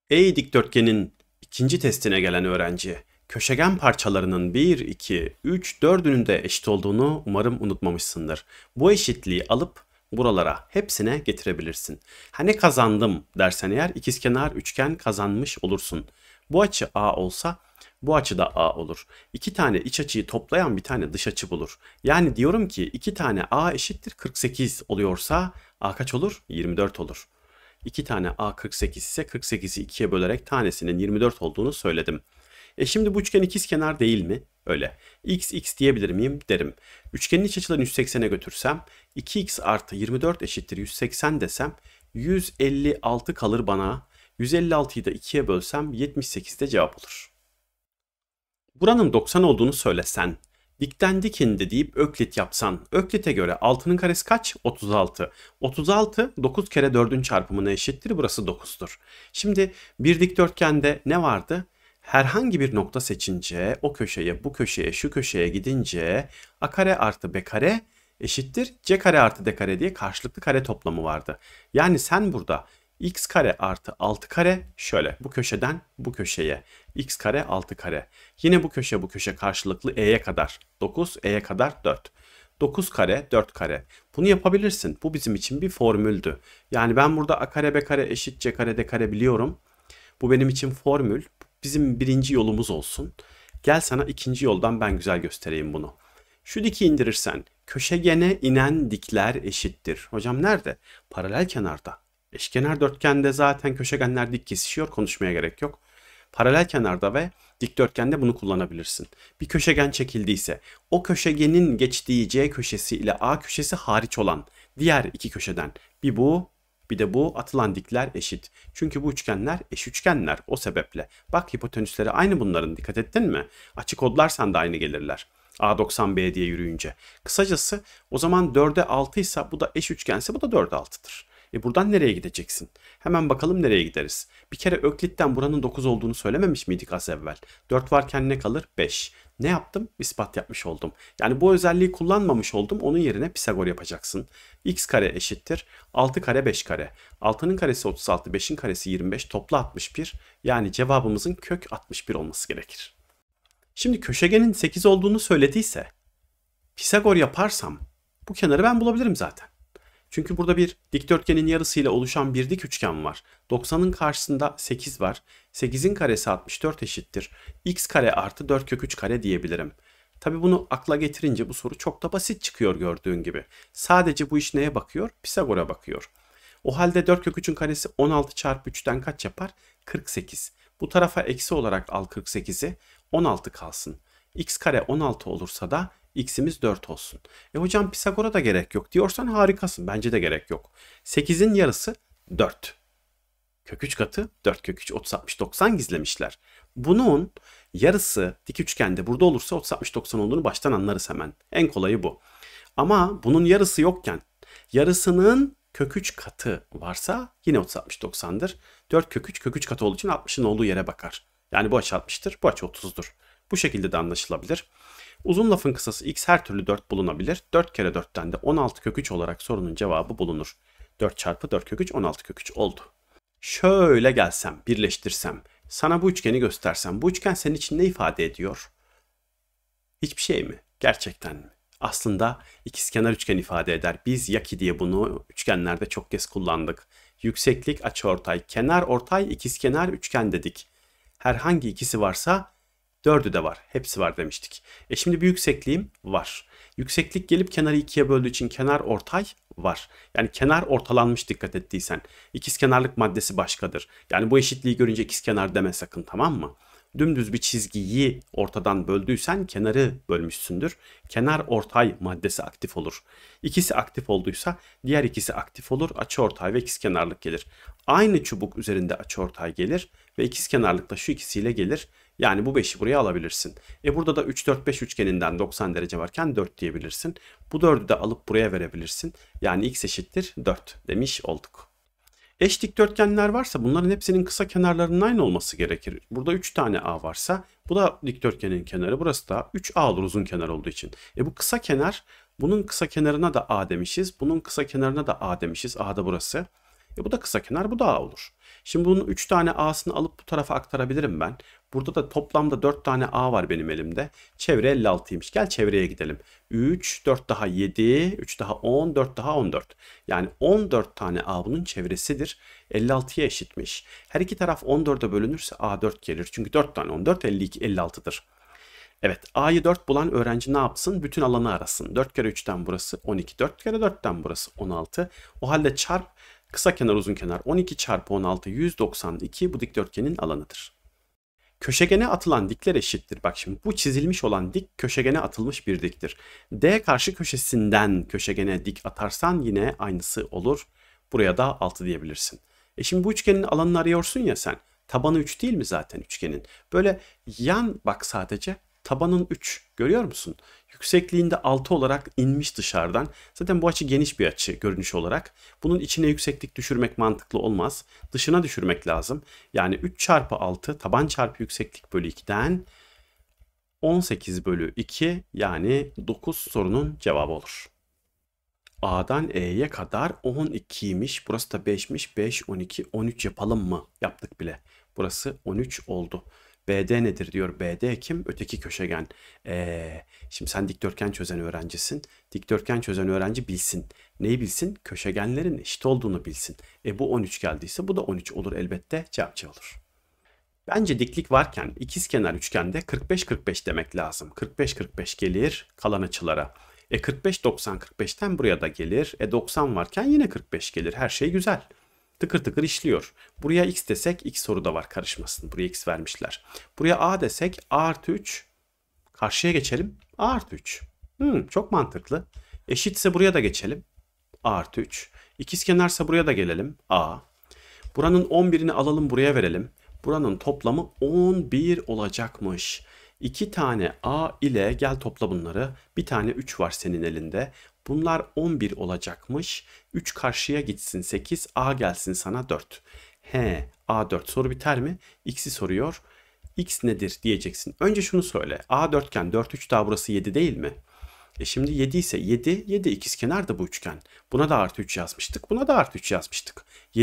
Ey dikdörtgenin ikinci testine gelen öğrenci, köşegen parçalarının 1, 2, 3, 4'ünün de eşit olduğunu umarım unutmamışsındır. Bu eşitliği alıp buralara hepsine getirebilirsin. Hani kazandım dersen eğer ikizkenar üçgen kazanmış olursun. Bu açı A olsa bu açı da A olur. İki tane iç açıyı toplayan bir tane dış açı bulur. Yani diyorum ki iki tane A eşittir 48 oluyorsa A kaç olur? 24 olur. 2 tane A 48 ise 48'i 2'ye bölerek tanesinin 24 olduğunu söyledim. Şimdi bu üçgen ikizkenar değil mi? Öyle. X diyebilir miyim? Derim. Üçgenin iç açılarını 180'e götürsem 2x artı 24 eşittir 180 desem 156 kalır bana. 156'yı da 2'ye bölsem 78 de cevap olur. Buranın 90 olduğunu söylesen, dikten dikindi deyip öklit yapsan, öklite göre 6'nın karesi kaç? 36. 36 9 kere 4'ün çarpımına eşittir. Burası 9'dur. Şimdi bir dikdörtgende ne vardı? Herhangi bir nokta seçince o köşeye, bu köşeye, şu köşeye gidince a kare artı b kare eşittir c kare artı d kare diye karşılıklı kare toplamı vardı. Yani sen burada x kare artı 6 kare şöyle bu köşeden bu köşeye x kare 6 kare. Yine bu köşe bu köşe karşılıklı e'ye kadar 9 e'ye kadar 4. 9 kare 4 kare. Bunu yapabilirsin. Bu bizim için bir formüldü. Yani ben burada a kare b kare eşit c kare d kare biliyorum. Bu benim için formül. Bizim birinci yolumuz olsun. Gel sana ikinci yoldan ben güzel göstereyim bunu. Şu diki indirirsen köşegene inen dikler eşittir. Hocam nerede? Paralel kenarda. Eşkenar dörtgende zaten köşegenler dik kesişiyor, konuşmaya gerek yok. Paralel kenarda ve dikdörtgende bunu kullanabilirsin. Bir köşegen çekildiyse o köşegenin geçtiği C köşesi ile A köşesi hariç olan diğer iki köşeden bir bu bir de bu atılan dikler eşit. Çünkü bu üçgenler eş üçgenler o sebeple. Bak hipotenüsleri aynı bunların, dikkat ettin mi? Açı kodlarsan da aynı gelirler. A90B diye yürüyünce. Kısacası o zaman 4'e 6 ise bu da eş üçgense bu da 4'e 6'dır. Buradan nereye gideceksin? Hemen bakalım nereye gideriz. Bir kere Öklit'ten buranın 9 olduğunu söylememiş miydik az evvel? 4 varken ne kalır? 5. Ne yaptım? İspat yapmış oldum. Yani bu özelliği kullanmamış oldum. Onun yerine Pisagor yapacaksın. X kare eşittir 6 kare 5 kare. 6'nın karesi 36, 5'in karesi 25, topla 61. Yani cevabımızın kök 61 olması gerekir. Şimdi köşegenin 8 olduğunu söylediyse Pisagor yaparsam bu kenarı ben bulabilirim zaten. Çünkü burada bir dikdörtgenin yarısıyla oluşan bir dik üçgen var. 90'ın karşısında 8 var. 8'in karesi 64 eşittir. X kare artı 4 kök 3 kare diyebilirim. Tabi bunu akla getirince bu soru çok da basit çıkıyor gördüğün gibi. Sadece bu iş neye bakıyor? Pisagor'a bakıyor. O halde 4 kök 3'ün karesi 16 çarpı 3'ten kaç yapar? 48. Bu tarafa eksi olarak al 48'i, 16 kalsın. X kare 16 olursa da x'imiz 4 olsun. Hocam Pisagor'a da gerek yok diyorsan harikasın. Bence de gerek yok. 8'in yarısı 4. Kök 3 katı 4 kök 3 30 60 90 gizlemişler. Bunun yarısı dik üçgende burada olursa 30 60 90 olduğunu baştan anlarız hemen. En kolayı bu. Ama bunun yarısı yokken yarısının kök 3 katı varsa yine 30 60 90'dır. 4 kök 3 katı olduğu için 60'ın olduğu yere bakar. Yani bu açı 60'tır, bu açı 30'dur. Bu şekilde de anlaşılabilir. Uzun lafın kısası x her türlü 4 bulunabilir. 4 kere 4'ten de 16 kök 3 olarak sorunun cevabı bulunur. 4 çarpı 4 kök 3 16 kök 3 oldu. Şöyle gelsem, birleştirsem, sana bu üçgeni göstersem, bu üçgen senin için ne ifade ediyor? Hiçbir şey mi? Gerçekten mi? Aslında ikizkenar üçgen ifade eder. Biz yaki diye bunu üçgenlerde çok kez kullandık. Yükseklik, açıortay, kenar ortay, ikizkenar üçgen dedik. Herhangi ikisi varsa 4'ü de var. Hepsi var demiştik. Şimdi bir yüksekliğim var. Yükseklik gelip kenarı 2'ye böldüğü için kenar ortay var. Yani kenar ortalanmış dikkat ettiysen. İkizkenarlık maddesi başkadır. Yani bu eşitliği görünce ikizkenar deme sakın, tamam mı? Dümdüz bir çizgiyi ortadan böldüysen kenarı bölmüşsündür. Kenar ortay maddesi aktif olur. İkisi aktif olduysa diğer ikisi aktif olur. Açıortay ve ikizkenarlık gelir. Aynı çubuk üzerinde açıortay gelir ve ikizkenarlık da şu ikisiyle gelir. Yani bu 5'i buraya alabilirsin. Burada da 3, 4, 5 üçgeninden 90 derece varken 4 diyebilirsin. Bu 4'ü de alıp buraya verebilirsin. Yani x eşittir 4 demiş olduk. Eş dikdörtgenler varsa bunların hepsinin kısa kenarlarının aynı olması gerekir. Burada 3 tane A varsa bu da dikdörtgenin kenarı, burası da 3A olur uzun kenar olduğu için. Bu kısa kenar, bunun kısa kenarına da A demişiz. Bunun kısa kenarına da A demişiz. A da burası. Bu da kısa kenar, bu da A olur. Şimdi bunun 3 tane a'sını alıp bu tarafa aktarabilirim ben. Burada da toplamda 4 tane a var benim elimde. Çevre 56'ymış. Gel çevreye gidelim. 3, 4 daha 7, 3 daha 10, 4 daha 14. Yani 14 tane a bunun çevresidir. 56'ya eşitmiş. Her iki taraf 14'e bölünürse a 4 gelir. Çünkü 4 tane 14, 52, 56'dır. Evet, a'yı 4 bulan öğrenci ne yapsın? Bütün alanı arasın. 4 kere 3'ten burası 12, 4 kere 4'ten burası 16. O halde çarp kısa kenar uzun kenar 12 çarpı 16 192 bu dikdörtgenin alanıdır. Köşegene atılan dikler eşittir. Bak şimdi bu çizilmiş olan dik köşegene atılmış bir diktir. D karşı köşesinden köşegene dik atarsan yine aynısı olur. Buraya da 6 diyebilirsin. Şimdi bu üçgenin alanını arıyorsun ya sen. Tabanı 3 değil mi zaten üçgenin? Böyle yan bak sadece. Tabanın 3. Görüyor musun? Yüksekliğinde 6 olarak inmiş dışarıdan. Zaten bu açı geniş bir açı görünüş olarak. Bunun içine yükseklik düşürmek mantıklı olmaz. Dışına düşürmek lazım. Yani 3 çarpı 6 taban çarpı yükseklik bölü 2'den 18 bölü 2 yani 9 sorunun cevabı olur. A'dan E'ye kadar 12'ymiş. Burası da 5'miş. 5, 12, 13 yapalım mı? Yaptık bile. Burası 13 oldu. BD nedir diyor. BD kim? Öteki köşegen. Şimdi sen dikdörtgen çözen öğrencisin. Dikdörtgen çözen öğrenci bilsin. Neyi bilsin? Köşegenlerin eşit olduğunu bilsin. Bu 13 geldiyse bu da 13 olur elbette. Cevapçı olur. Bence diklik varken ikizkenar üçgende 45-45 demek lazım. 45-45 gelir kalan açılara. 45-90-45'ten buraya da gelir. 90 varken yine 45 gelir. Her şey güzel. Tıkır tıkır işliyor. Buraya x desek x soruda var karışmasın. Buraya x vermişler. Buraya a desek a artı 3. Karşıya geçelim. A artı 3. Çok mantıklı. Eşitse buraya da geçelim. A artı 3. İkizkenarsa buraya da gelelim. A. Buranın 11'ini alalım buraya verelim. Buranın toplamı 11 olacakmış. 2 tane a ile gel topla bunları. Bir tane 3 var senin elinde. Bunlar 11 olacakmış. 3 karşıya gitsin 8. A gelsin sana 4. A 4 soru biter mi? X'i soruyor. X nedir diyeceksin. Önce şunu söyle. A dörtgen 4 3 daha burası 7 değil mi? Şimdi 7 ise 7 ikizkenar da bu üçgen. Buna da artı 3 yazmıştık. Buna da artı 3 yazmıştık.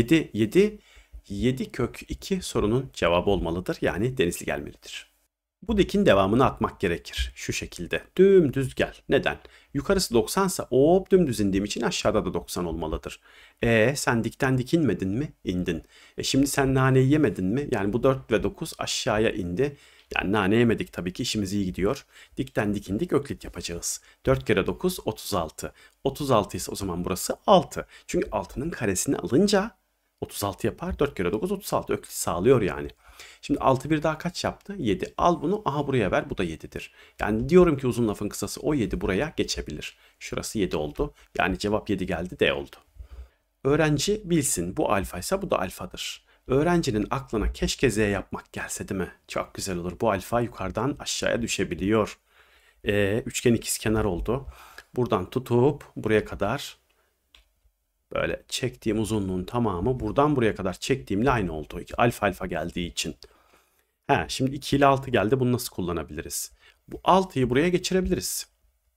7 kök 2 sorunun cevabı olmalıdır. Yani denizli gelmelidir. Bu dikin devamını atmak gerekir. Şu şekilde. Dümdüz gel. Neden? Yukarısı 90 ise hop dümdüz indiğim için aşağıda da 90 olmalıdır. Sen dikten dik inmedin mi? İndin. Şimdi sen naneyi yemedin mi? Yani bu 4 ve 9 aşağıya indi. Yani nane yemedik tabii ki işimiz iyi gidiyor. Dikten dik indik öklit yapacağız. 4 kere 9 36. 36 ise o zaman burası 6. Çünkü 6'nın karesini alınca 36 yapar. 4 kere 9 36 öklit sağlıyor yani. Şimdi 6 bir daha kaç yaptı? 7. Al bunu aha buraya ver. Bu da 7'dir. Yani diyorum ki uzun lafın kısası o 7 buraya geçebilir. Şurası 7 oldu. Yani cevap 7 geldi D oldu. Öğrenci bilsin bu alfa ise bu da alfadır. Öğrencinin aklına keşke Z yapmak gelse değil mi? Çok güzel olur. Bu alfa yukarıdan aşağıya düşebiliyor. Üçgen ikizkenar oldu. Buradan tutup buraya kadar böyle çektiğim uzunluğun tamamı buradan buraya kadar çektiğimle aynı oldu. Alfa alfa geldiği için. Şimdi 2 ile 6 geldi. Bunu nasıl kullanabiliriz? Bu 6'yı buraya geçirebiliriz.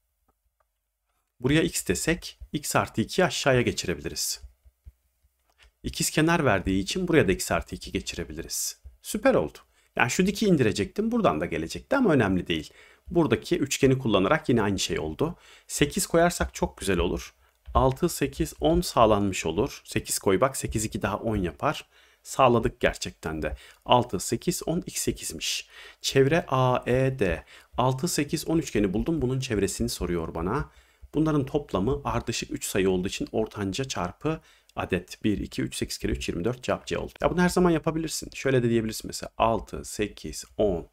Buraya x desek x artı 2'yi aşağıya geçirebiliriz. İkizkenar verdiği için buraya da x artı 2 geçirebiliriz. Süper oldu. Yani şu diki indirecektim. Buradan da gelecekti ama önemli değil. Buradaki üçgeni kullanarak yine aynı şey oldu. 8 koyarsak çok güzel olur. 6, 8, 10 sağlanmış olur. 8 koy bak 8, 2 daha 10 yapar. Sağladık gerçekten de. 6, 8, 10, x 8'miş. Çevre A, E, D. 6, 8, 10 üçgeni buldum. Bunun çevresini soruyor bana. Bunların toplamı ardışık 3 sayı olduğu için ortanca çarpı adet. 1, 2, 3, 8 kere 3, 24 cevap C oldu. Ya bunu her zaman yapabilirsin. Şöyle de diyebilirsin mesela 6, 8, 10,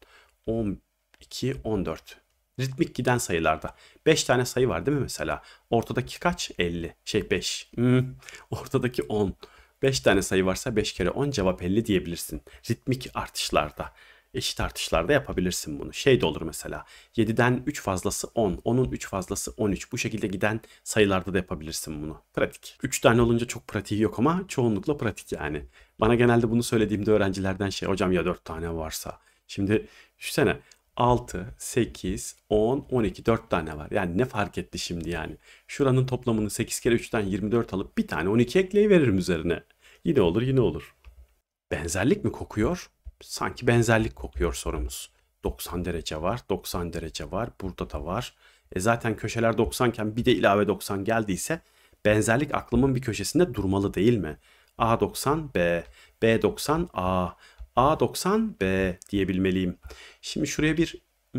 12, 14. Ritmik giden sayılarda. 5 tane sayı var değil mi mesela? Ortadaki kaç? 50. 5. Ortadaki 10. 5 tane sayı varsa 5 kere 10 cevap 50 diyebilirsin. Ritmik artışlarda. Eşit artışlarda yapabilirsin bunu. Şey de olur mesela. 7'den 3 fazlası 10. 10'un 3 fazlası 13. Bu şekilde giden sayılarda da yapabilirsin bunu. Pratik. 3 tane olunca çok pratiği yok ama çoğunlukla pratik yani. Bana genelde bunu söylediğimde öğrencilerden hocam ya 4 tane varsa. Şimdi düşünsene 6, 8, 10, 12 4 tane var. Yani ne fark etti şimdi yani. Şuranın toplamını 8 kere 3'ten 24 alıp bir tane 12 ekleyiveririm üzerine. Yine olur yine olur. Benzerlik mi kokuyor? Sanki benzerlik kokuyor sorumuz. 90 derece var, 90 derece var, burada da var. Zaten köşeler 90 iken bir de ilave 90 geldiyse benzerlik aklımın bir köşesinde durmalı değil mi? A 90 B, B 90 A, A 90 B diyebilmeliyim. Şimdi şuraya bir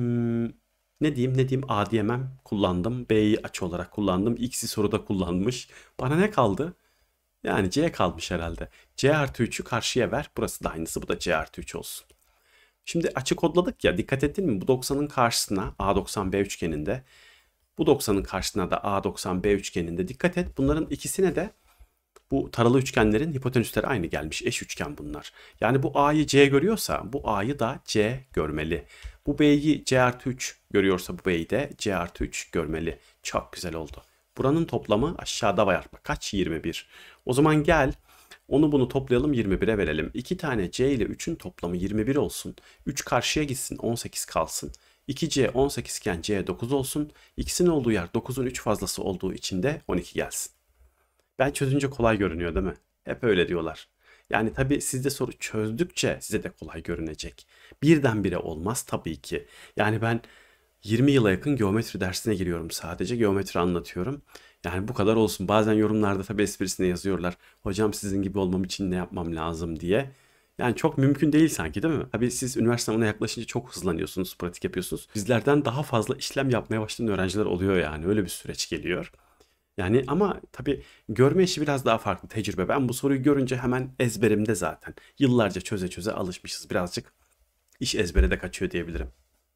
ne diyeyim A diyemem, kullandım. B'yi açı olarak kullandım. X'i soruda kullanmış. Bana ne kaldı? Yani C kalmış herhalde. C artı 3'ü karşıya ver. Burası da aynısı. Bu da C artı 3 olsun. Şimdi açı kodladık ya. Dikkat ettin mi? Bu 90'ın karşısına A90B üçgeninde. Bu 90'ın karşısına da A90B üçgeninde. Dikkat et. Bunların ikisine de bu taralı üçgenlerin hipotenüsleri aynı gelmiş. Eş üçgen bunlar. Yani bu A'yı C görüyorsa bu A'yı da C görmeli. Bu B'yi C artı 3 görüyorsa bu B'yi de C artı 3 görmeli. Çok güzel oldu. Buranın toplamı aşağıda var. Kaç? 21. O zaman gel onu bunu toplayalım 21'e verelim. 2 tane C ile 3'ün toplamı 21 olsun. 3 karşıya gitsin 18 kalsın. 2C 18 iken C 9 olsun. X'in olduğu yer 9'un 3 fazlası olduğu için de 12 gelsin. Ben çözünce kolay görünüyor değil mi? Hep öyle diyorlar. Yani tabii sizde soru çözdükçe size de kolay görünecek. Birdenbire olmaz tabii ki. Yani ben 20 yıla yakın geometri dersine giriyorum sadece. Geometri anlatıyorum. Yani bu kadar olsun. Bazen yorumlarda tabii esprisine yazıyorlar. Hocam sizin gibi olmam için ne yapmam lazım diye. Yani çok mümkün değil sanki değil mi? Tabii siz üniversite sınavına yaklaşınca çok hızlanıyorsunuz, pratik yapıyorsunuz. Bizlerden daha fazla işlem yapmaya başlayan öğrenciler oluyor yani. Öyle bir süreç geliyor. Yani ama tabii görme işi biraz daha farklı tecrübe. Ben bu soruyu görünce hemen ezberimde zaten. Yıllarca çöze çöze alışmışız. Birazcık iş ezbere de kaçıyor diyebilirim.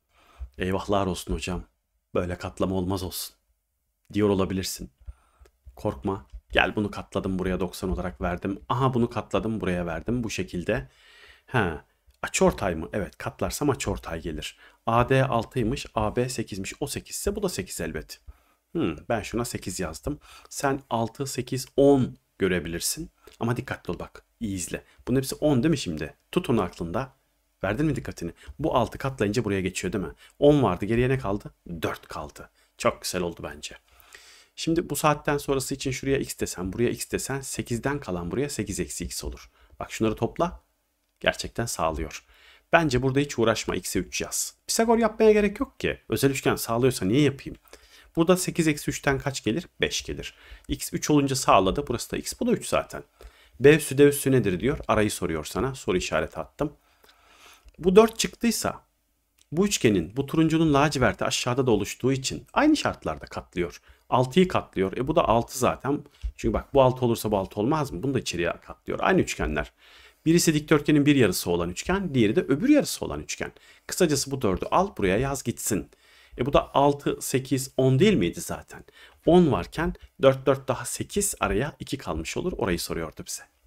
Eyvahlar olsun hocam. Böyle katlama olmaz olsun. Diyor olabilirsin. Korkma. Gel bunu katladım buraya 90 olarak verdim. Aha bunu katladım buraya verdim bu şekilde. Ha, açıortay mı? Evet katlarsam açıortay gelir. AD 6'ymış, AB 8'miş. O 8 ise bu da 8 elbet. Ben şuna 8 yazdım. Sen 6, 8, 10 görebilirsin. Ama dikkatli ol bak. İyi izle. Bunun hepsi 10 değil mi şimdi? Tut onu aklında. Verdin mi dikkatini? Bu 6 katlayınca buraya geçiyor değil mi? 10 vardı. Geriye ne kaldı? 4 kaldı. Çok güzel oldu bence. Şimdi bu saatten sonrası için şuraya x desen, buraya x desen 8'den kalan buraya 8 eksi x olur. Bak şunları topla. Gerçekten sağlıyor. Bence burada hiç uğraşma, x'e 3 yaz. Pisagor yapmaya gerek yok ki. Özel üçgen sağlıyorsa niye yapayım? Burada 8 eksi 3'ten kaç gelir? 5 gelir. X 3 olunca sağladı. Burası da x. Bu da 3 zaten. B üssü D üssü nedir diyor. Arayı soruyor sana. Soru işareti attım. Bu 4 çıktıysa bu üçgenin, bu turuncunun laciverti aşağıda da oluştuğu için aynı şartlarda katlıyor. 6'yı katlıyor. Bu da 6 zaten. Çünkü bak bu 6 olursa bu 6 olmaz mı? Bunu da içeriye katlıyor. Aynı üçgenler. Birisi dikdörtgenin bir yarısı olan üçgen, diğeri de öbür yarısı olan üçgen. Kısacası bu 4'ü al buraya yaz gitsin. Bu da 6, 8, 10 değil miydi zaten? 10 varken 4, 4 daha 8 araya 2 kalmış olur. Orayı soruyordu bize.